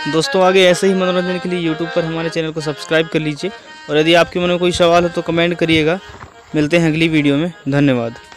दोस्तों आगे ऐसे ही मनोरंजन के लिए यूट्यूब पर हमारे चैनल को सब्सक्राइब कर लीजिए और यदि आपके मन में कोई सवाल हो तो कमेंट करिएगा। मिलते हैं अगली वीडियो में। धन्यवाद।